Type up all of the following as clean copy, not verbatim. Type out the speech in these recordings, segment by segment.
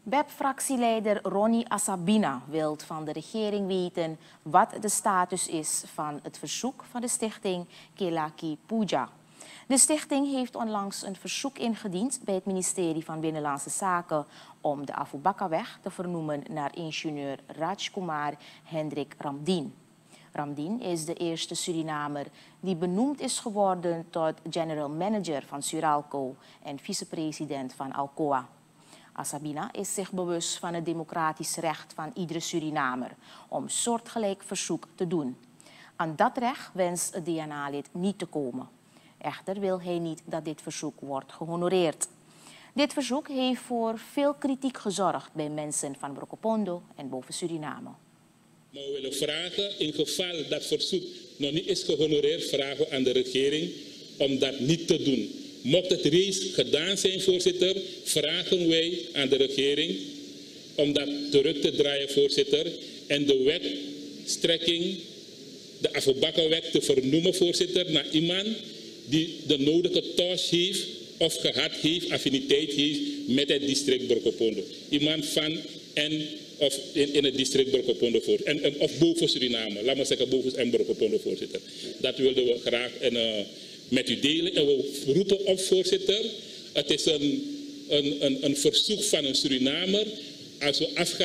WEP-fractieleider Ronnie Assabina wil van de regering weten wat de status is van het verzoek van de stichting Kelaki Puja. De stichting heeft onlangs een verzoek ingediend bij het ministerie van Binnenlandse Zaken om de Abu Bakarweg te vernoemen naar ingenieur Rajkumar Hendrik Ramdien. Ramdien is de eerste Surinamer die benoemd is geworden tot general manager van Suralco en vicepresident van Alcoa. Assabina is zich bewust van het democratisch recht van iedere Surinamer om soortgelijk verzoek te doen. Aan dat recht wenst het DNA-lid niet te komen. Echter wil hij niet dat dit verzoek wordt gehonoreerd. Dit verzoek heeft voor veel kritiek gezorgd bij mensen van Brokopondo en boven Suriname. Maar we willen vragen, in geval dat verzoek nog niet is gehonoreerd, vragen we aan de regering om dat niet te doen. Mocht het reeds gedaan zijn, voorzitter, vragen wij aan de regering om dat terug te draaien, voorzitter, en de wetstrekking, de Abu Bakarweg, te vernoemen, voorzitter, naar iemand die de nodige touch heeft of gehad heeft, affiniteit heeft met het district Brokopondo. Iemand van of in het district Brokopondo, of boven Suriname, laat maar zeggen boven en Brokopondo, voorzitter. Dat wilden we graag met u delen. En we roepen op, voorzitter, het is een verzoek van een Surinamer. Als we afgaan...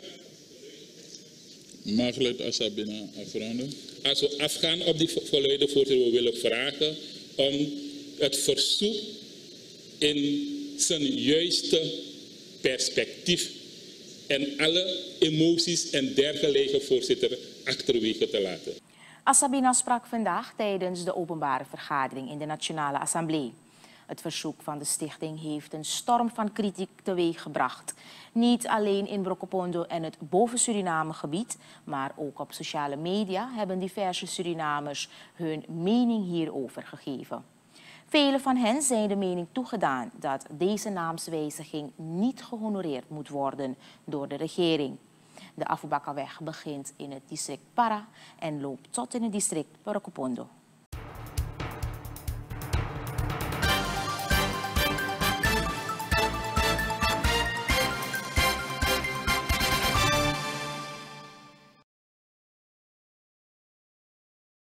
Maglet Assabina afronden. Als we afgaan op die geluiden, voorzitter, we willen vragen om het verzoek in zijn juiste perspectief en alle emoties en dergelijke, voorzitter, achterwege te laten. Assabina sprak vandaag tijdens de openbare vergadering in de Nationale Assemblée. Het verzoek van de stichting heeft een storm van kritiek teweeggebracht. Niet alleen in Brokopondo en het boven Suriname gebied, maar ook op sociale media hebben diverse Surinamers hun mening hierover gegeven. Velen van hen zijn de mening toegedaan dat deze naamswijziging niet gehonoreerd moet worden door de regering. De Abu Bakarweg begint in het district Para en loopt tot in het district Brokopondo.